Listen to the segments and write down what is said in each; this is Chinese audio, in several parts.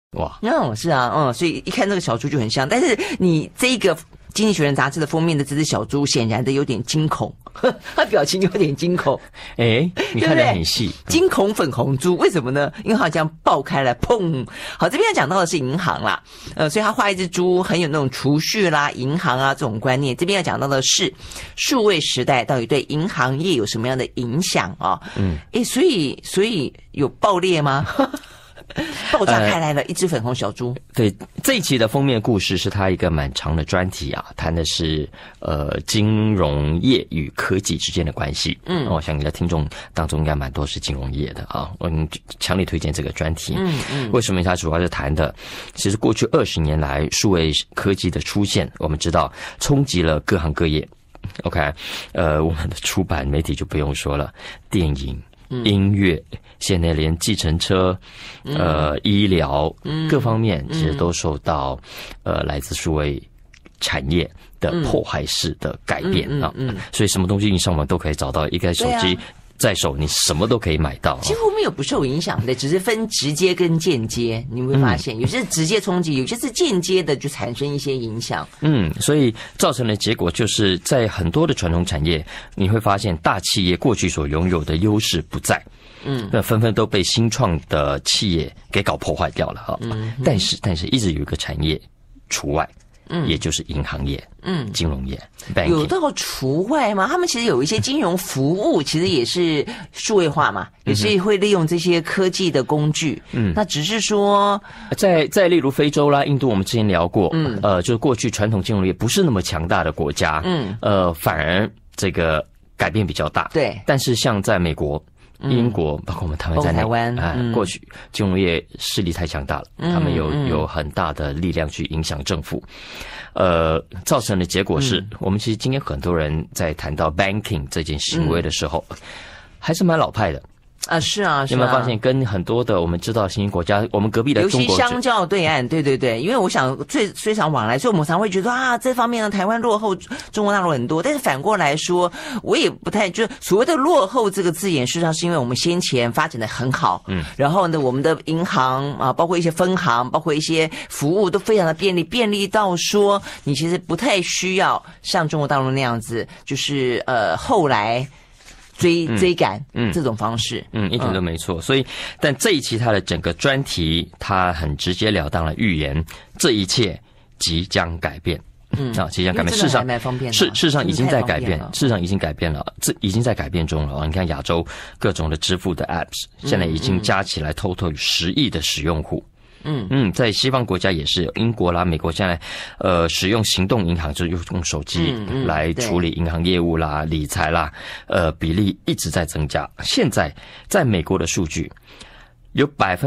哇， 是啊，所以一看这个小猪就很像，但是你这个经济学人杂志的封面的这只小猪显然的有点惊恐，他表情有点惊恐。 你看得很细。 惊恐粉红猪，为什么呢？因为它这样爆开了，砰！好，这边要讲到的是银行啦，所以他画一只猪很有那种储蓄啦、银行啊这种观念。这边要讲到的是数位时代到底对银行业有什么样的影响啊？所以有爆裂吗？爆炸开来了一只粉红小猪。 对，这一期的封面故事是他一个蛮长的专题啊，谈的是金融业与科技之间的关系。我想你的听众当中应该蛮多是金融业的啊，我强烈推荐这个专题。为什么它主要是谈的，其实过去20年来数位科技的出现，我们知道冲击了各行各业。OK， 我们的出版媒体就不用说了，电影、音乐，现在连计程车、医疗各方面其实都受到来自数位产业的破坏式的改变啊。所以什么东西你上网都可以找到，一个手机在手，你什么都可以买到， 几乎没有不受影响的，只是分直接跟间接。你会发现，有些是直接冲击，有些是间接的，就产生一些影响。 所以造成的结果就是在很多的传统产业，你会发现大企业过去所拥有的优势不在。那纷纷都被新创的企业给搞破坏掉了哈。但是一直有一个产业除外。也就是银行业，金融业， 有到除外吗？他们其实有一些金融服务，其实也是数位化嘛，也是会利用这些科技的工具。那只是说， 在例如非洲啦、印度，我们之前聊过，就是过去传统金融业不是那么强大的国家，反而这个改变比较大。 对， 但是像在美国。英国包括我们台湾在内，过去金融业势力太强大了，他们有很大的力量去影响政府，造成的结果是我们其实今天很多人在谈到 banking 这件行为的时候，还是蛮老派的。 是啊， 你有没有发现跟很多的我们知道新兴国家，我们隔壁的中国， 尤其相较对岸，对，因为我想虽常往来，所以我们常会觉得这方面呢台湾落后中国大陆很多，但是反过来说，我也不太就所谓的落后这个字眼，事实上是因为我们先前发展的很好，然后呢，我们的银行啊，包括一些分行，包括一些服务都非常的便利到说你其实不太需要像中国大陆那样子，就是后来。追赶这种方式， 一点都没错。所以，但这一期它的整个专题，它很直截了当的预言，这一切即将改变。即将改变。事实上已经在改变，市场已经改变了，这已经在改变中了。你看亚洲各种的支付的 apps， 现在已经加起来total有10亿的使用户。在西方国家也是，英国啦、美国现在使用行动银行，就是用手机来处理银行业务啦、理财啦，比例一直在增加。现在在美国的数据，有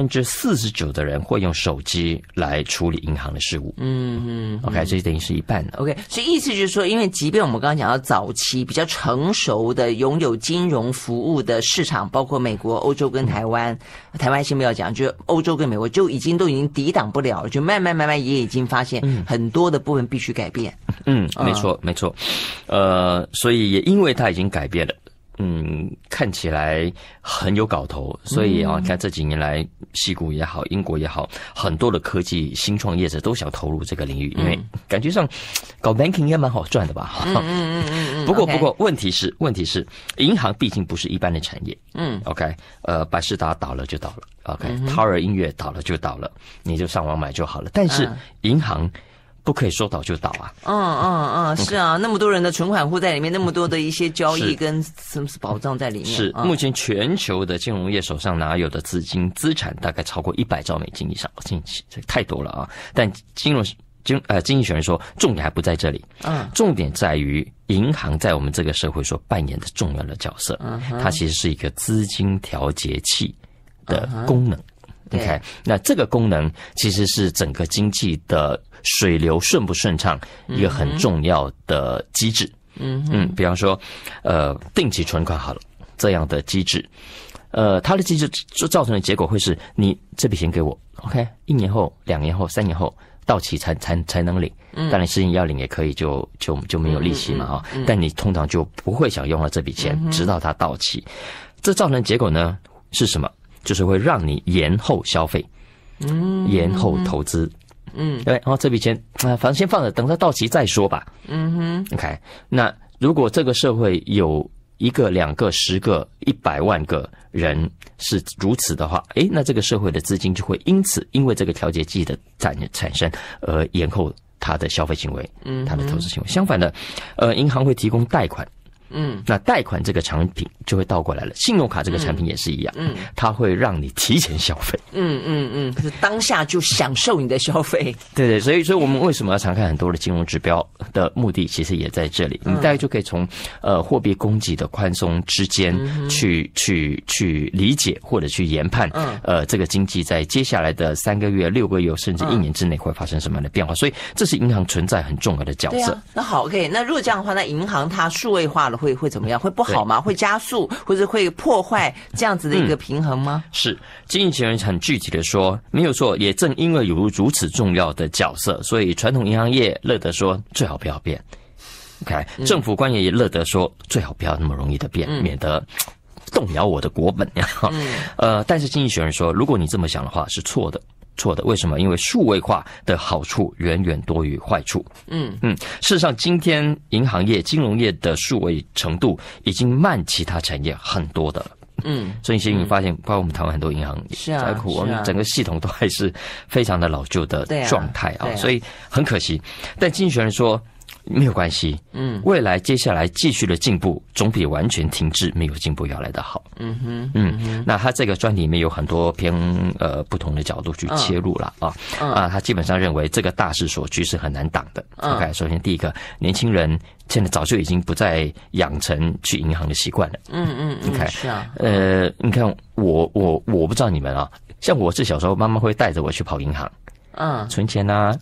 49%的人会用手机来处理银行的事务。OK， 这等于是一半了。 OK， 所以意思就是说，因为即便我们刚刚讲到早期比较成熟的拥有金融服务的市场，包括美国、欧洲跟台湾，台湾先不要讲，就欧洲跟美国都已经抵挡不了了，就慢慢也已经发现很多的部分必须改变。 没错。所以也因为它已经改变了。看起来很有搞头，所以你看这几年来，矽谷也好，英国也好，很多的科技新创业者都想投入这个领域，因为感觉上搞 banking 应该蛮好赚的吧。不过问题是，银行毕竟不是一般的产业。OK， 百事达倒了就倒了。OK， 陶尔音乐倒了就倒了，你就上网买就好了。但是银行不可以说倒就倒啊！ 是啊，那么多人的存款户在里面，那么多的一些交易跟什么保障在里面。 是，目前全球的金融业手上拿有的资产大概超过100兆美金以上，这太多了啊！但经济学人说，重点还不在这里，重点在于银行在我们这个社会所扮演的重要的角色，它其实是一个资金调节器的功能。OK， 那这个功能其实是整个经济的水流顺不顺畅一个很重要的机制。比方说定期存款好了，这样的机制，它的机制就造成的结果会是你这笔钱给我 ，OK， 1年后、2年后、3年后到期才能领。当然，事情要领也可以，就没有利息嘛但你通常就不会想用了这笔钱，直到它到期。这造成的结果呢是什么？就是会让你延后消费。 延后投资。对，然后这笔钱反正先放着，等它到期再说吧。OK， 那如果这个社会有1个、2个、10个、100万个人是如此的话，那这个社会的资金就会因为这个调节剂的产生而延后它的消费行为，它的投资行为。相反的，银行会提供贷款。那贷款这个产品就会倒过来了，信用卡这个产品也是一样，它会让你提前消费， 就是当下就享受你的消费。 对，所以我们为什么要常看很多的金融指标的目的，其实也在这里。你大概就可以从货币供给的宽松之间去理解或者去研判，这个经济在接下来的3个月、6个月甚至1年之内会发生什么样的变化。所以这是银行存在很重要的角色。 那好 ，OK， 那如果这样的话，那银行它数位化了会怎么样？会不好吗？会加速或者会破坏这样子的一个平衡吗？ 是，经济学人很具体的说，没有错。也正因为有如此重要的角色，所以传统银行业乐得说最好不要变。OK， 政府官员也乐得说最好不要那么容易的变，免得动摇我的国本呀。但是经济学人说，如果你这么想的话，是错的。为什么？因为数位化的好处远远多于坏处。事实上，今天银行业、金融业的数位程度已经慢其他产业很多的了。所以你发现，包括我们台湾很多银行，我们整个系统都还是非常的老旧的状态啊，所以很可惜。但经济学人说，没有关系，未来接下来继续的进步，总比完全停滞没有进步要来得好。那他这个专题里面有很多偏不同的角度去切入了他基本上认为这个大势所趋是很难挡的。OK， 首先第一个，年轻人现在早就已经不再养成去银行的习惯了。OK， 是啊。 你看我不知道你们啊，像我是小时候妈妈会带着我去跑银行，存钱啊，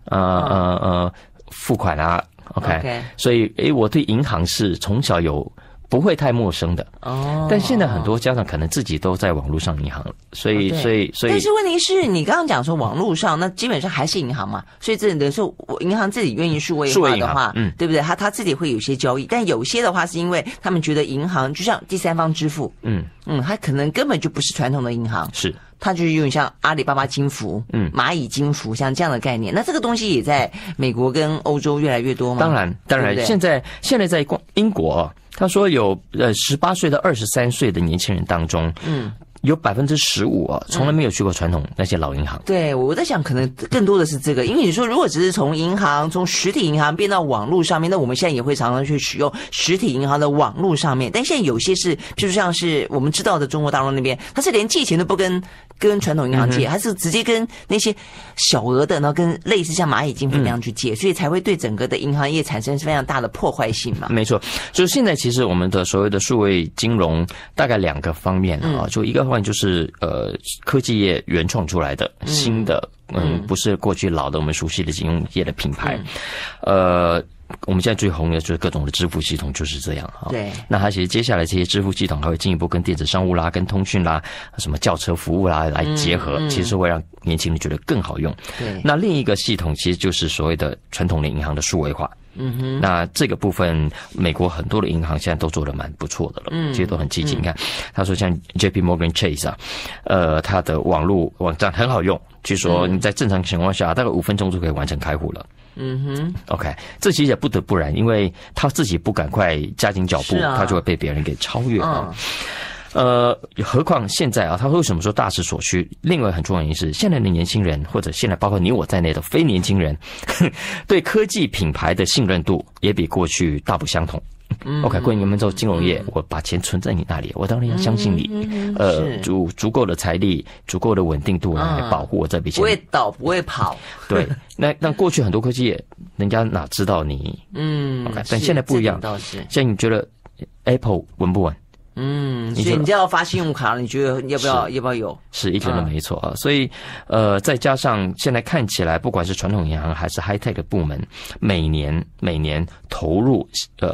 付款啊。OK， 所以我对银行是从小不会太陌生的。但现在很多家长可能自己都在网络上银行了，所以但是问题是你刚刚讲说网络上，那基本上还是银行嘛，所以这等于说银行自己愿意数位化的话，对不对？他自己会有些交易，但有些的话是因为他们觉得银行就像第三方支付，他可能根本就不是传统的银行， 是。 它就是有点像阿里巴巴金服，蚂蚁金服，像这样的概念。那这个东西也在美国跟欧洲越来越多吗？当然， 对对，现在在英国，他说有18岁到23岁的年轻人当中，有15%从来没有去过传统那些老银行。 对，我在想可能更多的是这个，因为你说如果只是从实体银行变到网络上面，那我们现在也会常常去使用实体银行的网络上面，但现在有些是，譬如像是我们知道的中国大陆那边，它是连借钱都不跟传统银行借，它是直接跟那些小额的，然后跟类似像蚂蚁金服那样去借，所以才会对整个的银行业产生非常大的破坏性嘛。 没错，就是现在其实我们的所谓的数位金融大概2个方面就一个方面就是科技业原创出来的新的不是过去老的我们熟悉的金融业的品牌。我们现在最红的就是各种的支付系统就是这样对， 那它其实接下来这些支付系统还会进一步跟电子商务啦、跟通讯啦、什么轿车服务啦来结合，其实会让年轻人觉得更好用。 对， 那另一个系统其实就是所谓的传统的银行的数位化。那这个部分，美国很多的银行现在都做得蛮不错的了，其实都很积极。你看，他说像 JP Morgan Chase 它的网站很好用，据说你在正常情况下大概5分钟就可以完成开户了。OK， 这其实也不得不然，因为他自己不赶快加紧脚步，他就会被别人给超越何况现在他为什么说大势所趋？另外很重要的原因是，现在的年轻人或者现在包括你我在内的非年轻人，对科技品牌的信任度也比过去大不相同。OK， 过你们做金融业，我把钱存在你那里，我当然要相信你，足够的财力、足够的稳定度来保护我这笔钱， 不会倒，不会跑。 对，那过去很多科技业，人家哪知道你？OK， 但现在不一样。现在你觉得 Apple 稳不稳？ 所以你就要发信用卡了，你觉得要不要有？ 是一点都没错所以再加上现在看起来，不管是传统银行还是 high tech 的部门，每年投入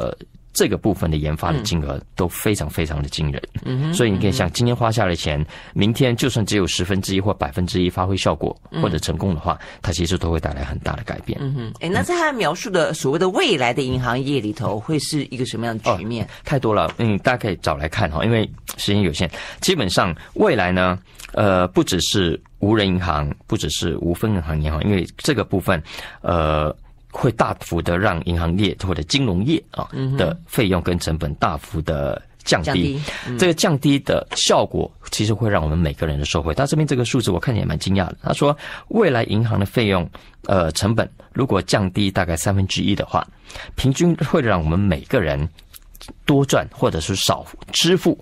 这个部分的研发的金额都非常非常的惊人。所以你可以想，今天花下的钱，明天就算只有1/10或1%发挥效果或者成功的话，它其实都会带来很大的改变。 那在他描述的所谓的未来的银行业里头，会是一个什么样的局面？ 太多了，大家可以找来看哈，因为时间有限。基本上未来呢，不只是无人银行，不只是无分行银行，因为这个部分，会大幅的让银行业或者金融业的费用跟成本大幅的降低。这个降低的效果其实会让我们每个人的受惠。他这边这个数字我看起来蛮惊讶的，他说未来银行的费用成本如果降低大概1/3的话，平均会让我们每个人多赚或者是少支付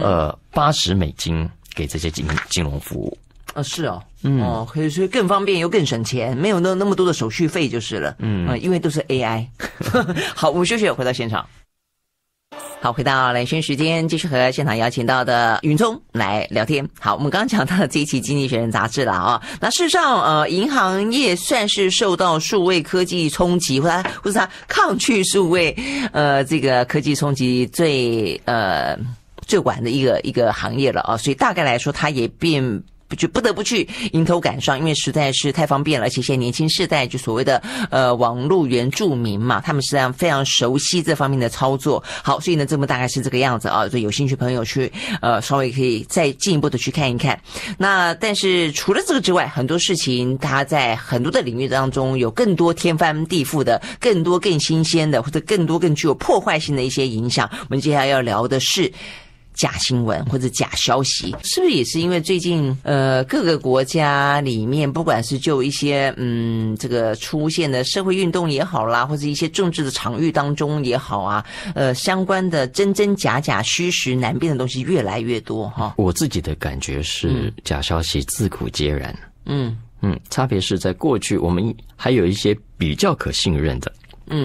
$80给这些金融服务。 是哦，可以说更方便又更省钱，没有那么多的手续费就是了。因为都是 AI。好，我们休息，回到现场。好，回到蓝轩时间，继续和现场邀请到的云聪来聊天。好，我们刚刚讲到了这一期《经济学人》杂志了啊。那事实上，银行业算是受到数位科技冲击，或者它抗拒数位这个科技冲击最晚的一个行业了啊。所以大概来说，它也就不得不去迎头赶上，因为实在是太方便了，而且现在年轻世代就所谓的网络原住民嘛，他们实际上非常熟悉这方面的操作。好，所以呢，这么大概是这个样子啊，所以有兴趣朋友去稍微可以再进一步的去看一看。那但是除了这个之外，很多事情它在很多的领域当中有更多天翻地覆的、更多更新鲜的，或者更多更具有破坏性的一些影响。我们接下来要聊的是假新闻或者假消息，是不是也是因为最近各个国家里面，不管是就一些这个出现的社会运动也好啦，或者一些政治的场域当中也好啊，相关的真真假假、虚实难辨的东西越来越多哈。 我自己的感觉是，假消息自古皆然。差别是在过去我们还有一些比较可信任的，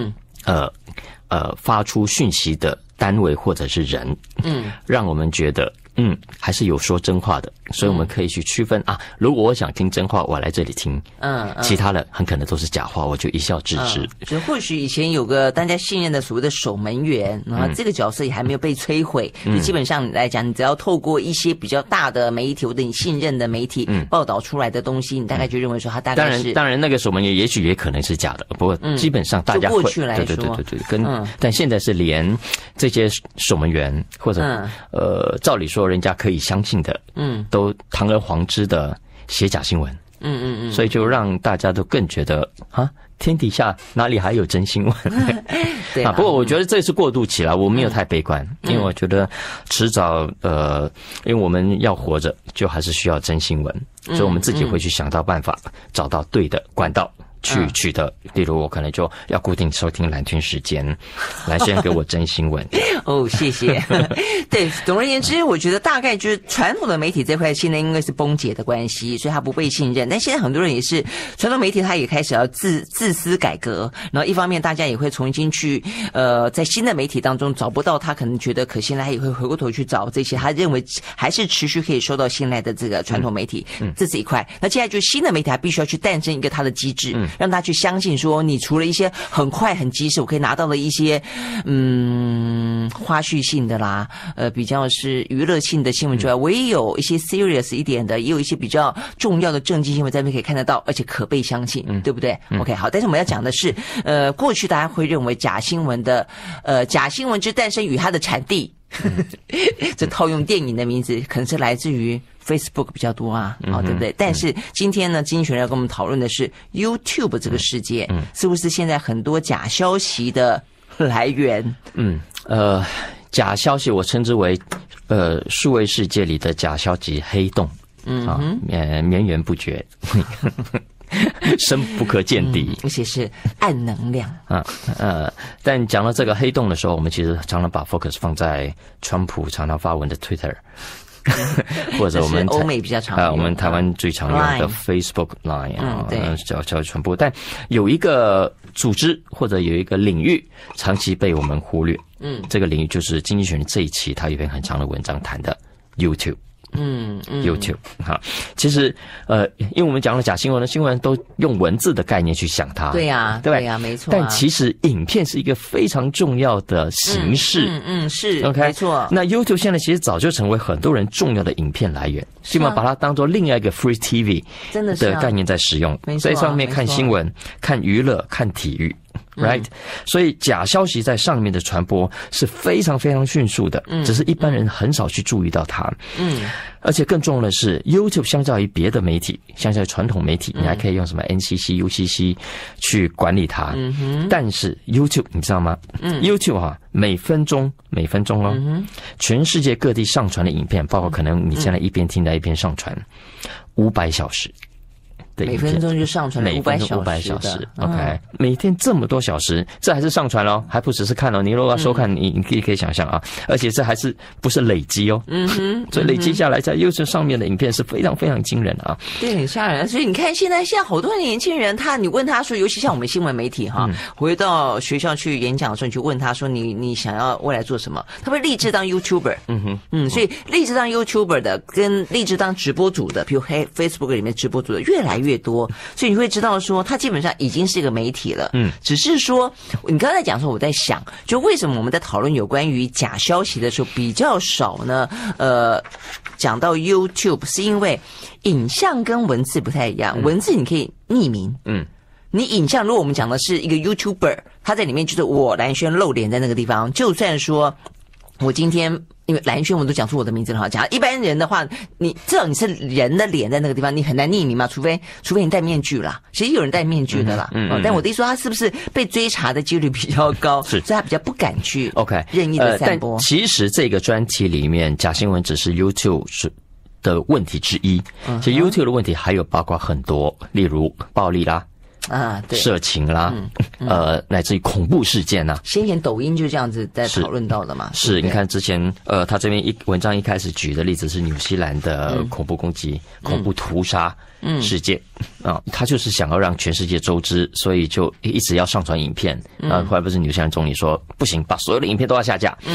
发出讯息的单位或者是人，让我们觉得还是有说真话的，所以我们可以去区分啊，如果我想听真话，我来这里听，其他的很可能都是假话，我就一笑置之。 就或许以前有个大家信任的所谓的守门员，然后这个角色也还没有被摧毁，就基本上来讲，你只要透过一些比较大的媒体或者你信任的媒体报道出来的东西，你大概就认为说他大概是。 当然那个守门员也许也可能是假的，不过基本上大家会就过去来说， 对，但现在是连这些守门员或者照理说人家可以相信的，都堂而皇之的写假新闻，所以就让大家都更觉得天底下哪里还有真新闻？ 对不过我觉得这是过渡期了，我没有太悲观，因为我觉得迟早因为我们要活着，就还是需要真新闻，所以我们自己会去想到办法，找到对的管道去取得，例如我可能就要固定收听蓝天时间，来先给我真新闻。 谢谢。对，总而言之，我觉得大概就是传统的媒体这块现在因为是崩解的关系，所以它不被信任。但现在很多人也是传统媒体，它也开始要自私改革。然后一方面，大家也会重新去在新的媒体当中找不到他可能觉得可信赖，他也会回过头去找这些他认为还是持续可以受到信赖的这个传统媒体。这是一块。那接下来就是新的媒体，它必须要去诞生一个它的机制。让他去相信说，你除了一些很快很及时我可以拿到的一些花絮性的啦，比较是娱乐性的新闻之外，我也有一些 serious 一点的，也有一些比较重要的政经新闻在那边可以看得到，而且可被相信，对不对？OK， 好，但是我们要讲的是，过去大家会认为假新闻的假新闻之诞生与它的产地。这套用电影的名字，可能是来自于 Facebook 比较多啊，对不对？但是今天呢，经济学人要跟我们讨论的是 YouTube 这个世界，是不是现在很多假消息的来源？ 假消息我称之为数位世界里的假消息黑洞，绵延不绝。深不可见底， 而且是暗能量但讲到这个黑洞的时候，我们其实常常把 focus 放在川普常常发文的 Twitter， 或者我们欧美比较常用我们台湾最常用的 Facebook Line 叫传播。但有一个组织或者有一个领域长期被我们忽略，这个领域就是经济学人这一期他有一篇很长的文章谈的 YouTube。 YouTube 哈，其实因为我们讲了假新闻的新闻都用文字的概念去想它， 对呀，对呀，没错。 但其实影片是一个非常重要的形式， 是 OK， 没错。 那 YouTube 现在其实早就成为很多人重要的影片来源，基本上把它当做另外一个 Free TV 真的是的概念在使用，在上面看新闻、看娱乐、看体育。Right，所以假消息在上面的传播是非常非常迅速的，只是一般人很少去注意到它。而且更重要的是 ，YouTube 相较于别的媒体，相较于传统媒体，你还可以用什么 NCC、UCC 去管理它。但是 YouTube 你知道吗？YouTube 每分钟哦，全世界各地上传的影片，包括可能你现在一边听的一边上传，500小时。 每分钟就上传了 500小时 ，OK， 每天这么多小时，这还是上传咯，还不只是看哦。你如果要收看，你可以想象啊，而且这还是不是累积哦？所以累积下来，在 YouTube 上面的影片是非常非常惊人的啊。 对，很吓人。所以你看，现在好多年轻人，你问他说，尤其像我们新闻媒体回到学校去演讲的时候，你去问他说，你想要未来做什么？他会立志当 YouTuber。所以立志当 YouTuber 的跟立志当直播主的，比如Facebook 里面直播主的越来越多，所以你会知道说，他基本上已经是一个媒体了。只是说，你刚才讲说，我在想，就为什么我们在讨论有关于假消息的时候比较少呢？讲到 YouTube， 是因为影像跟文字不太一样，文字你可以匿名。你影像，如果我们讲的是一个 YouTuber， 他在里面就是我蓝轩露脸在那个地方，就算说我今天。因为蓝轩我都讲出我的名字了哈，讲一般人的话，你至少你是人的脸在那个地方，你很难匿名嘛，除非你戴面具啦，其实有人戴面具的啦，但我的意思说他是不是被追查的几率比较高，所以他比较不敢去 OK 任意的散播。 但其实这个专题里面假新闻只是 YouTube 的问题之一，其实 YouTube 的问题还有包括很多，例如暴力啦。对，色情啦，乃至于恐怖事件呐。 先前抖音就这样子在讨论到的嘛。 是，你看之前，他这边文章一开始举的例子是纽西兰的恐怖攻击、恐怖屠杀事件他就是想要让全世界周知，所以就一直要上传影片。后来不是纽西兰总理说不行，把所有的影片都要下架。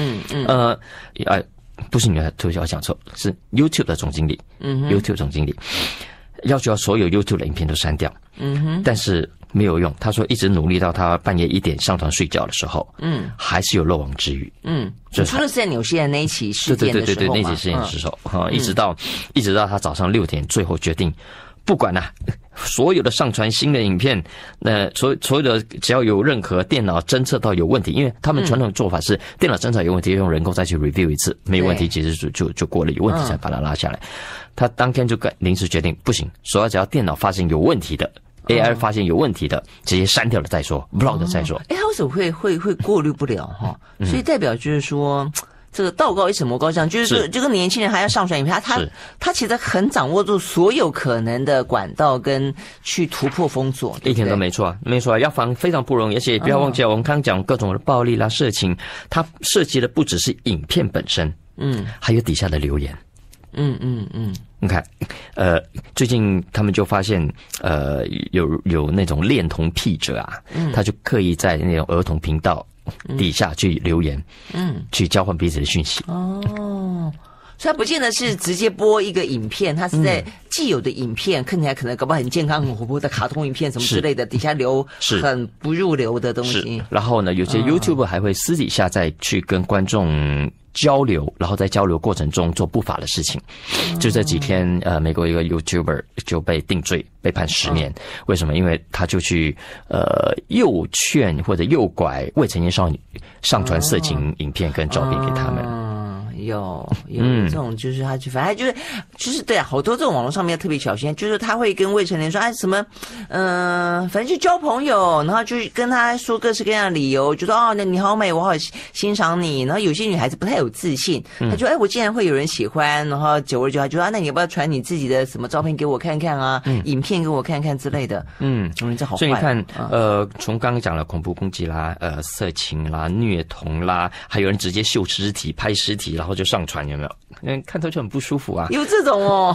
不是对不起，我讲错，是 YouTube 的总经理。YouTube 总经理。要求所有 YouTube 的影片都删掉，但是没有用。他说一直努力到他半夜1点上床睡觉的时候，还是有漏网之鱼。 除了是在纽西兰那一起事件的时候， 对，那起事件的时候，一直到他早上6点，最后决定不管啦，所有的上传新的影片，所有的只要有任何电脑侦测到有问题，因为他们传统的做法是电脑侦测有问题，用人工再去 review 一次，没有问题其实就过了，有问题才把它拉下来。他当天就临时决定，不行，所有只要电脑发现有问题的，AI 发现有问题的，直接删掉了再说 ，block 了再说。 他为什么会过滤不了哈？所以代表就是说。这个道高一尺魔高一丈，就是这个年轻人还要上传影片，他其实很掌握住所有可能的管道跟去突破封锁， 一点都没错，没错，要防非常不容易，而且不要忘记我们刚刚讲各种的暴力啦、色情，它涉及的不只是影片本身，还有底下的留言。你看，最近他们就发现，有那种恋童癖者啊，他就刻意在那种儿童频道底下去留言，去交换彼此的讯息。 所以他不见得是直接播一个影片，他是在既有的影片看起来可能搞不好很健康、很活泼的卡通影片什么之类的，底下留很不入流的东西。 然后呢，有些 YouTuber 还会私底下再去跟观众交流，然后在交流过程中做不法的事情。就这几天，美国一个 YouTuber 就被定罪，被判10年。为什么？因为他就去诱劝或者诱拐未成年少女上传色情影片跟照片给他们。 有这种，就是他去，反正就是对啊，好多这种网络上面要特别小心，就是他会跟未成年说，什么，反正就交朋友，然后就跟他说各式各样的理由，就说那你好美，我好欣赏你，然后有些女孩子不太有自信，她就我竟然会有人喜欢，然后久而久之就说那你要不要传你自己的什么照片给我看看啊，影片给我看看之类的，这好坏。 所以你看，从刚刚讲了恐怖攻击啦，色情啦，虐童啦，还有人直接秀尸体、拍尸体，然后就上传，有没有？看头就很不舒服啊。 有这种哦。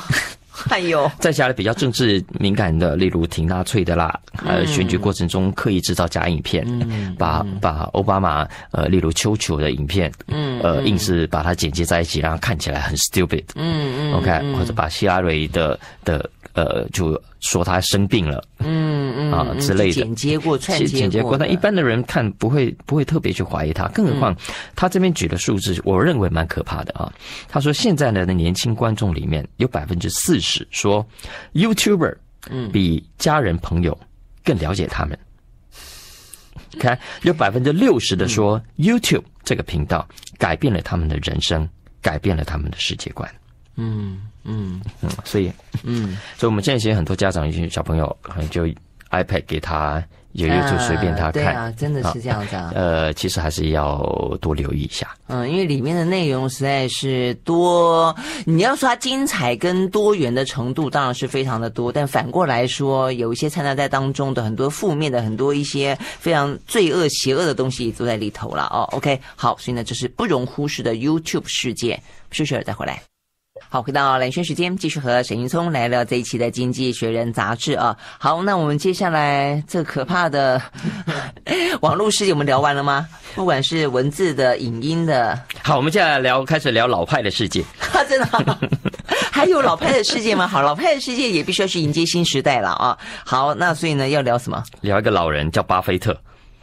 哎呦， 再下来比较政治敏感的，例如挺纳粹的啦，选举过程中刻意制造假影片，把奥巴马例如丘球的影片，硬是把它剪接在一起，让它看起来很 stupid， OK， 或者把希拉蕊的就说他生病了，之类的， 剪接过、串接过， 但一般的人看不会特别去怀疑他，更何况他这边举的数字，我认为蛮可怕的啊。他说现在的年轻观众里面有40%说 YouTuber 比家人朋友更了解他们，看有60%的说 YouTube 这个频道改变了他们的人生，改变了他们的世界观。所以我们现在其实很多家长，一些小朋友可能就 iPad 给他，有就随便他看， 对啊，真的是这样子啊。 其实还是要多留意一下。 因为里面的内容实在是多，你要说它精彩跟多元的程度当然是非常的多，但反过来说，有一些掺杂在当中的很多负面的，很多一些非常罪恶、邪恶的东西都在里头了哦。OK， 好，所以呢，这是不容忽视的 YouTube 世界。休息了再回来。好，回到蓝轩时间，继续和沈云聪来聊这一期的《经济学人》杂志啊。好，那我们接下来这可怕的网络世界，我们聊完了吗？不管是文字的、影音的。 好，我们接下来开始聊老派的世界。 真的吗？还有老派的世界吗？好，老派的世界也必须要去迎接新时代了啊。好，那所以呢，要聊什么？ 聊一个老人叫巴菲特。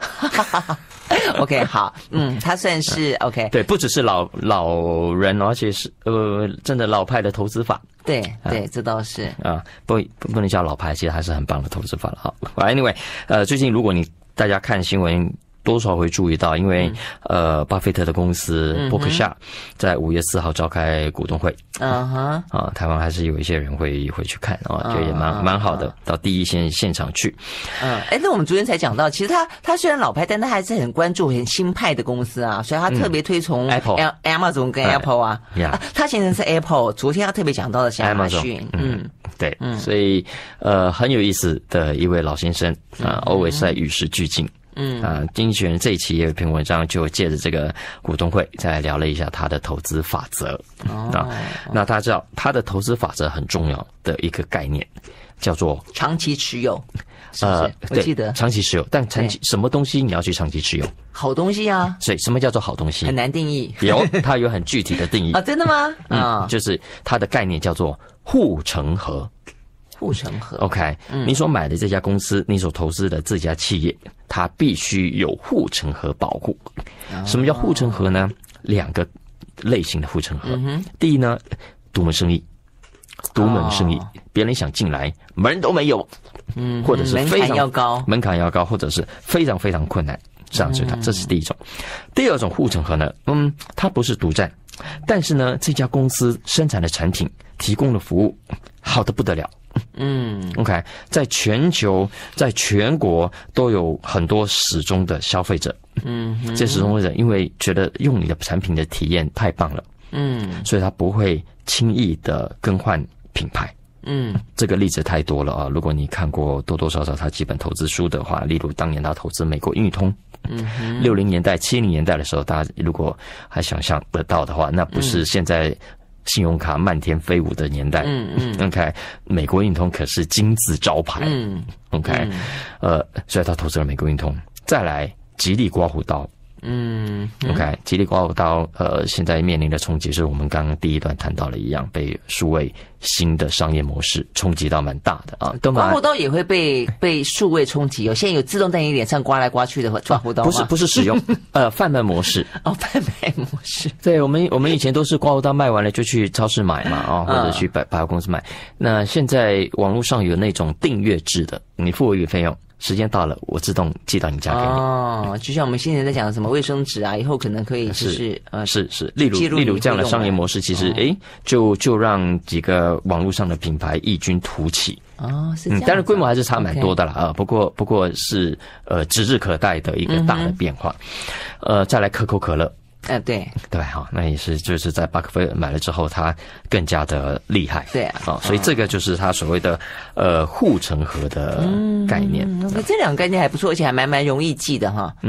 OK， 好，他算是 OK， 对，不只是老人，而且是真的老派的投资法。 对，这倒是啊，不能叫老派，其实还是很棒的投资法了。好 ，Anyway， 最近如果大家看新闻，多少会注意到，因为巴菲特的公司伯克夏在5月4号召开股东会，台湾还是有一些人会去看啊，就也蛮好的，到第一线现场去。 那我们昨天才讲到，其实他虽然老派，但他还是很关注很新派的公司啊，所以他特别推崇 Amazon 跟 Apple 啊，他现在是 Apple， 昨天他特别讲到的是亚马逊， 对，所以很有意思的一位老先生啊，always 在与时俱进。经济学人这一期也有一篇文章，就借着这个股东会再聊了一下他的投资法则。那大家知道他的投资法则很重要的一个概念叫做长期持有。我记得长期持有，但什么东西你要去长期持有？ 好东西啊。 所以什么叫做好东西？ 很难定义。 它有很具体的定义。 真的吗？ 就是它的概念叫做护城河。 护城河 ，OK，你所买的这家公司，你所投资的这家企业，它必须有护城河保护。什么叫护城河呢？2个类型的护城河。第一呢，独门生意，别人想进来门都没有，或者是非常门槛要高，或者是非常非常困难，这是第一种。第二种护城河呢，它不是独占，但是呢，这家公司生产的产品、提供的服务好得不得了。OK， 在全球、在全国都有很多始终的消费者。这始终的人因为觉得用你的产品的体验太棒了，所以他不会轻易的更换品牌。这个例子太多了啊！如果你看过多多少少他几本投资书的话，例如当年他投资美国运通，60年代、70年代的时候，大家如果还想象得到的话，那不是现在信用卡漫天飞舞的年代。OK， 美国运通可是金字招牌。OK， 所以他投资了美国运通。再来，吉利刮胡刀。OK， 吉利刮胡刀现在面临的冲击是我们刚刚第一段谈到了一样，被数位新的商业模式冲击到蛮大的啊。 刮胡刀也会被数位冲击，现在有自动在你脸上刮来刮去的刮胡刀吗？ 不是使用贩卖模式。 贩卖模式。 对，我们以前都是刮胡刀卖完了就去超市买嘛，或者去百货公司买。那现在网络上有那种订阅制的，你付我一个费用，时间到了，我自动寄到你家给你。 就像我们现在在讲什么卫生纸啊，以后可能可以是例如这样的商业模式，其实就让几个网络上的品牌异军突起。 是这样。 当然规模还是差蛮多的啦。不过是指日可待的一个大的变化。再来可口可乐。 对， 那也是就是在巴克菲尔买了之后，他更加的厉害。 对啊， 所以这个就是他所谓的护城河的概念。 这2个概念还不错，而且还蛮容易记的哈。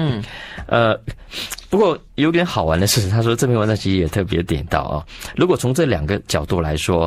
不过有点好玩的是，他说这篇文章其实也特别点到啊，如果从这2个角度来说，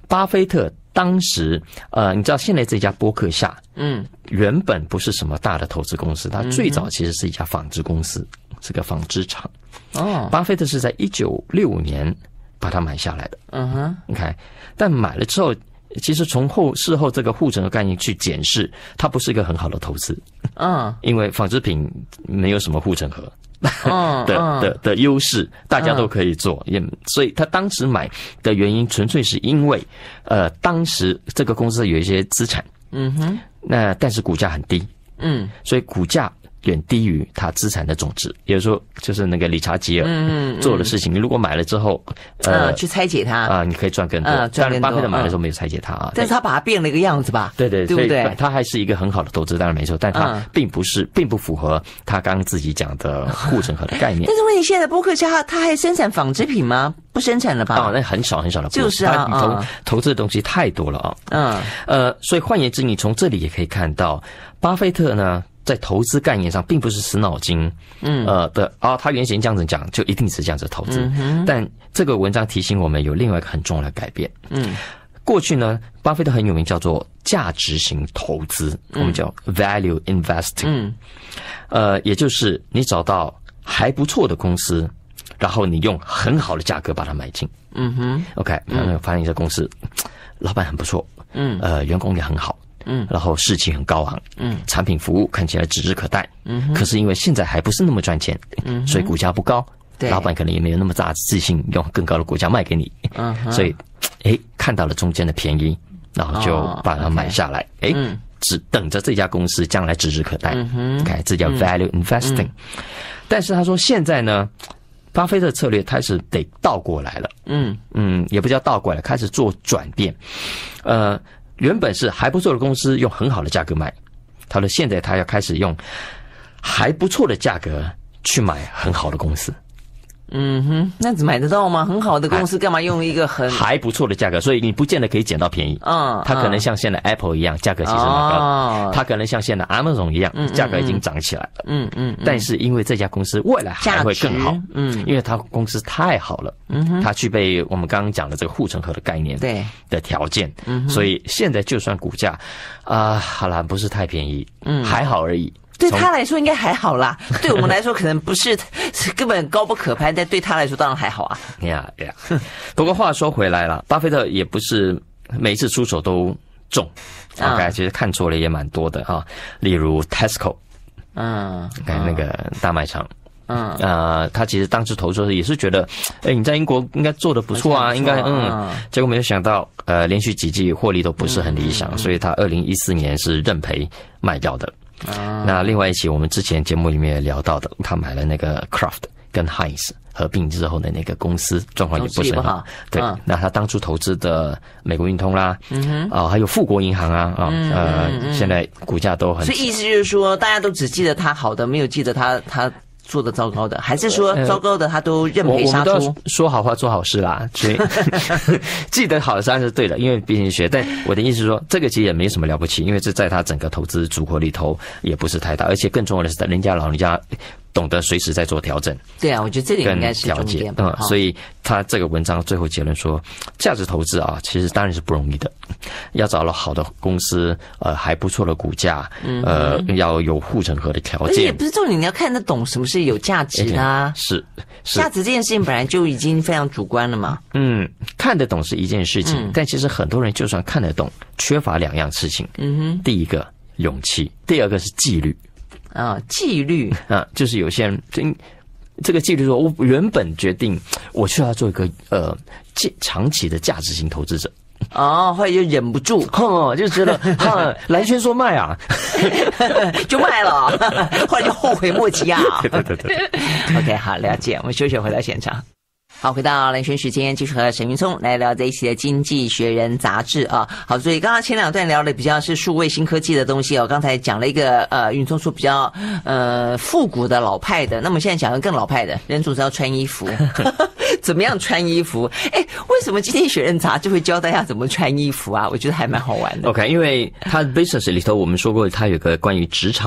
巴菲特当时你知道现在这家波克夏原本不是什么大的投资公司，它最早其实是一家纺织公司，是个纺织厂。巴菲特是在1965年把它买下来的。你看，但买了之后，其实从事后这个护城河概念去检视，它不是一个很好的投资。因为纺织品没有什么护城河的优势，大家都可以做，所以他当时买的原因纯粹是因为当时这个公司有一些资产，那但是股价很低，所以股价远低于它资产的总值，也就是说，就是那个理查吉尔做的事情，你如果买了之后， 去拆解它你可以赚更多。当然，巴菲特买的时候没有拆解它啊， 但是他把它变了一个样子吧？ 对对， 对不对？ 它还是一个很好的投资，当然没错，但它并不符合他刚刚自己讲的护城河的概念。 但是问题现在波克夏它还生产纺织品吗？不生产了吧？ 那很少很少的， 就是啊， 投资的东西太多了啊。所以换言之，你从这里也可以看到，巴菲特呢，在投资概念上并不是死脑筋，他原先这样子讲就一定是这样子投资，但这个文章提醒我们有另外一个很重要的改变。过去呢，巴菲特很有名叫做价值型投资，我们叫 value investing，也就是你找到还不错的公司，然后你用很好的价格把它买进。OK， 发现这公司老板很不错，员工也很好。然后士气很高昂，产品服务看起来指日可待，可是因为现在还不是那么赚钱，所以股价不高，老板可能也没有那么大自信用更高的股价卖给你，所以看到了中间的便宜，然后就把它买下来，只等着这家公司将来指日可待，看这叫 value investing。但是他说现在呢，巴菲特策略开始得倒过来了，也不叫倒过来，开始做转变，原本是还不错的公司用很好的价格买，他说现在他要开始用还不错的价格去买很好的公司。 那买得到吗？很好的公司干嘛用一个还不错的价格？所以你不见得可以捡到便宜。它可能像现在 Apple 一样，价格其实蛮高的。它可能像现在 Amazon 一样，价格已经涨起来了。但是因为这家公司未来还会更好，因为它公司太好了，它具备我们刚刚讲的这个护城河的概念的条件，所以现在就算股价好啦，不是太便宜，还好而已。 对他来说应该还好啦，对我们来说可能不是根本高不可攀，但对他来说当然还好啊。 不过话说回来了，巴菲特也不是每次出手都中，OK，其实看错了也蛮多的啊。例如 Tesco， 那个大卖场。他其实当时投资也是觉得，你在英国应该做得不错啊，应该结果没有想到，连续几季获利都不是很理想，所以他2014年是认赔卖掉的。那另外一起我们之前节目里面也聊到的，他买了那个 Kraft 跟 Heinz 合并之后的那个公司状况也不是很好。对，那他当初投资的美国运通啦，还有富国银行现在股价都很。 所以意思就是说，大家都只记得他好的，没有记得他做的糟糕的，还是说糟糕的他都认赔杀出？ 我们都要说好话做好事啦，所以记得好的当然是对的，因为毕竟学。但我的意思是说，这个其实也没什么了不起，因为这在他整个投资组合里头也不是太大，而且更重要的是，老人家懂得随时在做调整。对啊，我觉得这点应该是重点。 所以他这个文章最后结论说，价值投资其实当然是不容易的，要找到好的公司，还不错的股价，要有护城河的条件。而且也不是重点，你要看得懂什么是有价值的是价值这件事情本来就已经非常主观了嘛。 看得懂是一件事情，但其实很多人就算看得懂，缺乏两样事情。第一个勇气，第二个是纪律。 纪律就是有些人这个纪律说，我原本决定我就要做一个长期的价值型投资者。 后来就忍不住， 就觉得蓝轩说卖啊， 就卖了，后来就后悔莫及啊。 对。 OK， 好，了解。我们休息回到现场。好，回到蓝轩时间，继续和沈云聪来聊这一期的《经济学人》杂志啊。好，所以刚刚前两段聊的比较是数位新科技的东西哦。刚才讲了一个云聪说比较复古的老派的，那么现在讲个更老派的，人总是要穿衣服，怎么样穿衣服？为什么《经济学人》杂志会教大家怎么穿衣服啊？我觉得还蛮好玩的。 OK， 因为它 business 里头我们说过，它有个关于职场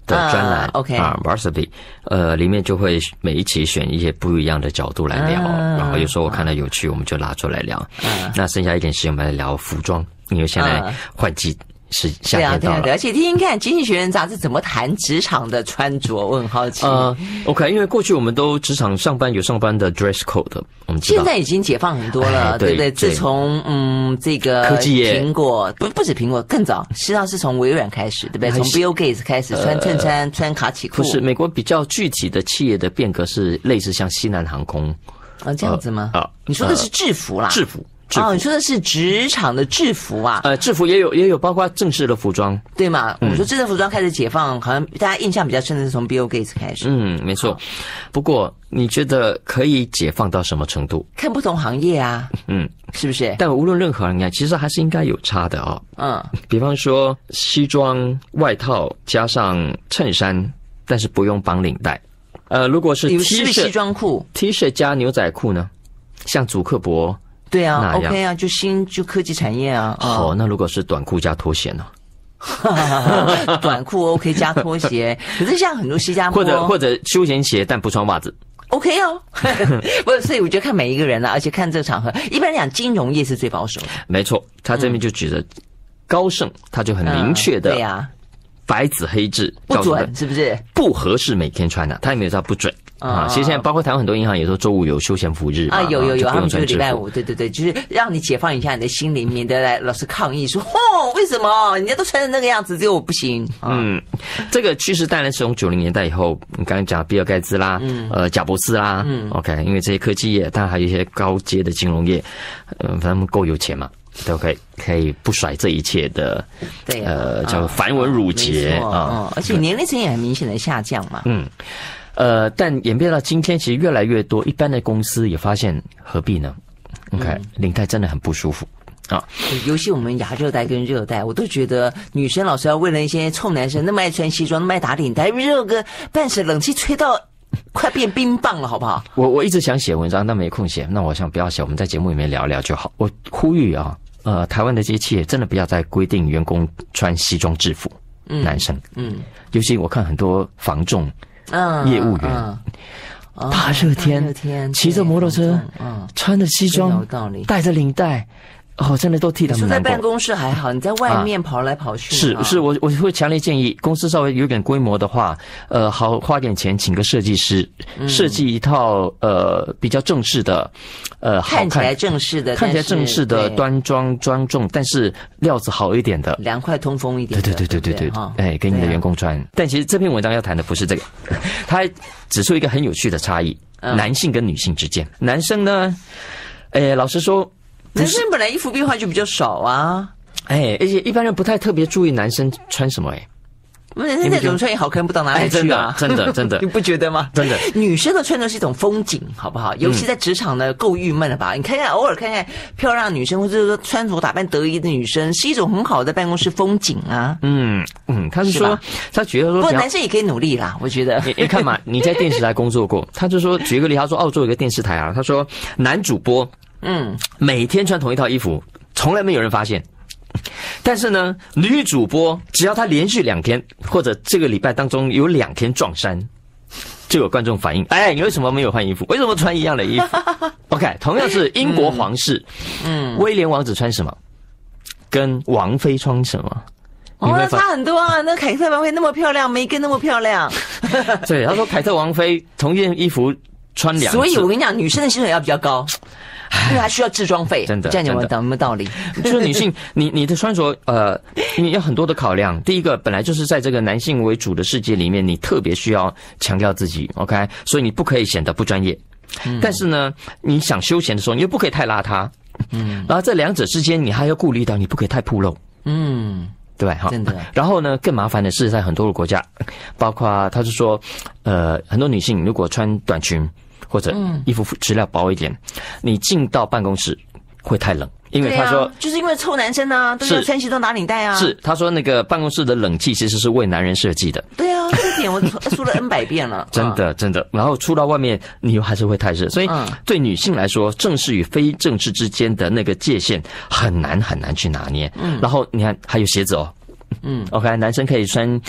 的专栏 ，OK Varsity， 里面就会每一期选一些不一样的角度来聊，然后有时候我看到有趣，我们就拉出来聊。那剩下一点时间，我们来聊服装，因为现在换季。是夏天到了， 对，而且听听看《经济学人》杂志怎么谈职场的穿着，我很好奇。 OK， 因为过去我们都职场上班有上班的 dress code， 我们知道现在已经解放很多了，对不对？自从这个科技业， 苹果不止苹果，更早，实际上是从微软开始，对不对？从 Bill Gates 开始穿衬衫、穿卡其裤。 不是，美国比较具体的企业的变革是类似像西南航空这样子吗？你说的是制服啦， 制服。 你说的是职场的制服啊？ 制服也有，包括正式的服装， 对嘛？我说正式服装开始解放，好像大家印象比较深的是从 Bill Gates 开始。 没错。不过你觉得可以解放到什么程度？ 看不同行业啊，是不是？ 但无论任何行业，其实还是应该有差的比方说西装外套加上衬衫，但是不用绑领带。如果是 T 恤西装裤 ，T 恤加牛仔裤呢？像祖克伯。 对啊 ，OK 啊，就科技产业啊。 那如果是短裤加拖鞋呢？ 短裤 OK 加拖鞋，可是像很多新加坡或者休闲鞋但不穿袜子 ，OK 哦。不是，所以我觉得看每一个人而且看这个场合，一般来讲金融业是最保守的。 没错，他这边就举着高盛，他就很明确的， 对呀， 白纸黑字不准，是不是？ 不合适每天穿的，他也没有说不准。其实现在包括台湾很多银行也说周五有休闲服日有，他们就是礼拜五，对，就是让你解放一下你的心灵，免得来老是抗议说为什么人家都穿成那个样子，只有我不行。 这个趋势当然是从90年代以后，你刚刚讲比尔盖茨啦，贾伯斯啦，OK， 因为这些科技业，当然还有一些高阶的金融业，他们够有钱嘛。都可以不甩这一切的， 对， 叫繁文缛节而且年龄层也很明显的下降嘛。 但演变到今天，其实越来越多一般的公司也发现何必呢 ？OK，领带真的很不舒服尤其我们亚热带跟热带，我都觉得女生老是要为了一些臭男生那么爱穿西装，那么爱打领带，热个半死，冷气吹到快变冰棒了，好不好？ 我一直想写文章，但没空写。那我想不要写，我们在节目里面聊聊就好。我呼吁台湾的这些企业真的不要再规定员工穿西装制服，男生，尤其我看很多房仲业务员，大热天骑着摩托车，穿着西装，带着领带。真的都替他们难过。 在办公室还好，你在外面跑来跑去。 是，我会强烈建议公司稍微有点规模的话，好花点钱请个设计师，设计一套比较正式的， 看起来正式的， 端庄庄重，但是料子好一点的， 凉快通风一点的。 对，给你的员工穿。但其实这篇文章要谈的不是这个，他还指出一个很有趣的差异，男性跟女性之间，男生呢，老实说。 男生本来衣服变化就比较少啊， 而且一般人不太特别注意男生穿什么男生再怎么穿也好看不到哪里去啊， 真的， 你不觉得吗？ 真的， 女生的穿着是一种风景，好不好？尤其在职场呢，够郁闷了吧？你看看，偶尔看看漂亮的女生，或者说穿着打扮得宜的女生，是一种很好的办公室风景啊。 他是说，他觉得说， 不过男生也可以努力啦，我觉得。 你看嘛，你在电视台工作过，他就说，举个例，他说澳洲有个电视台他说男主播。每天穿同一套衣服，从来没有人发现。但是呢，女主播只要她连续2天，或者这个礼拜当中有2天撞衫，就有观众反映：你为什么没有换衣服？为什么穿一样的衣服 ？OK， 同样是英国皇室，威廉王子穿什么，跟王妃穿什么？ 那差很多啊！那凯特王妃那么漂亮，梅根那么漂亮。 对，他说凯特王妃同一件衣服穿2次， 所以我跟你讲，女生的薪水要比较高。因为还需要置装费， 真的， 这样有没有道理？ 就是女性，你的穿着，你有很多的考量。第一个，本来就是在这个男性为主的世界里面，你特别需要强调自己 ，OK， 所以你不可以显得不专业。但是呢，你想休闲的时候，你又不可以太邋遢。然后这两者之间，你还要顾虑到你不可以太暴露。对哈， 真的。 然后呢，更麻烦的是，在很多的国家，包括他是说，很多女性如果穿短裙。或者衣服质量薄一点，你进到办公室会太冷，因为他说， 就是因为臭男生啊，都要穿西装打领带啊。 是，他说那个办公室的冷气其实是为男人设计的。 对啊，这点我说了 N 百遍了。 真的，然后出到外面，你又还是会太热，所以对女性来说，正式与非正式之间的那个界限很难去拿捏。然后你看还有鞋子OK， 男生可以穿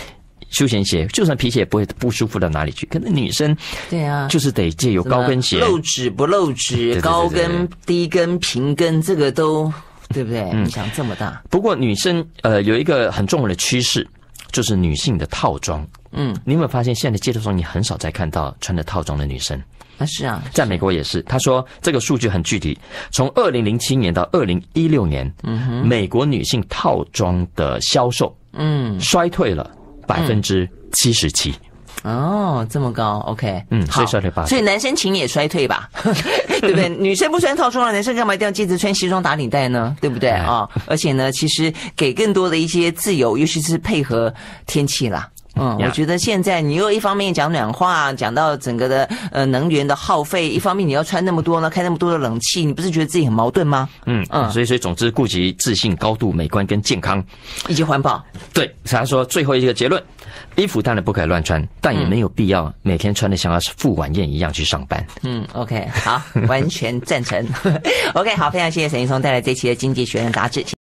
休闲鞋，就算皮鞋也不会不舒服到哪里去。可能女生对啊， 就是得借由高跟鞋， 露趾不露趾，高跟、低跟、平跟，这个都对不对？影响这么大。 不过女生有一个很重要的趋势，就是女性的套装。你有没有发现现在街头上你很少再看到穿着套装的女生？ 是啊， 在美国也是。他说这个数据很具体，从2007年到2016年，美国女性套装的销售，衰退了77%。 哦，这么高 ，OK， 所以衰退8%。 所以男生情也衰退吧，对不对？女生不穿套装了，男生干嘛一定要接着穿西装打领带呢？对不对啊？而且呢，其实给更多的一些自由，尤其是配合天气啦。我觉得现在你又一方面讲暖化，讲到整个的能源的耗费，一方面你要穿那么多呢，开那么多的冷气，你不是觉得自己很矛盾吗？ 所以总之顾及自信、高度、美观跟健康以及环保。 对，他说最后一个结论：衣服当然不可以乱穿，但也没有必要每天穿得像是赴晚宴一样去上班。 OK， 好，完全赞成。OK， 好，非常谢谢沈一松带来这期的《经济学人》杂志。